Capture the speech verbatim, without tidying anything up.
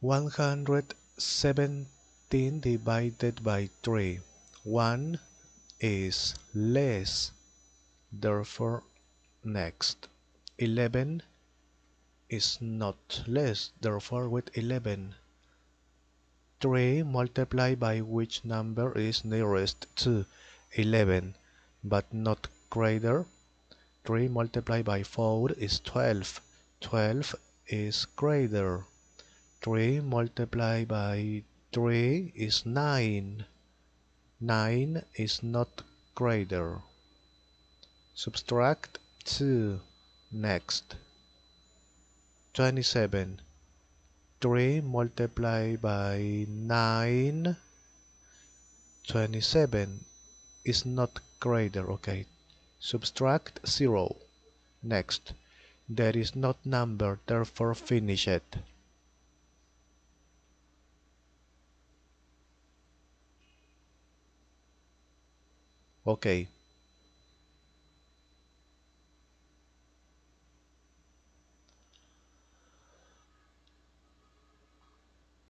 one hundred seventeen divided by three. one is less, therefore next. eleven is not less, therefore with eleven. three multiplied by which number is nearest to eleven, but not greater. three multiplied by four is twelve. twelve is greater. three multiplied by three is nine. nine is not greater. Subtract two. Next. twenty-seven. three multiplied by nine. twenty-seven is not greater. Okay. Subtract zero. Next. There is not number, therefore finish it. Okay.